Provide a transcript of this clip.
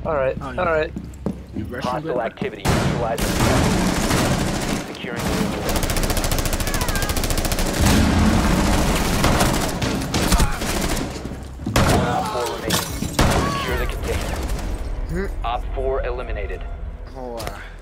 Alright, Oh, alright. You rushing, Hostile baby? activity. Neutralizing the threat. Securing the area. One Op 4 remaining. Secure the container. Op 4 eliminated. Oh,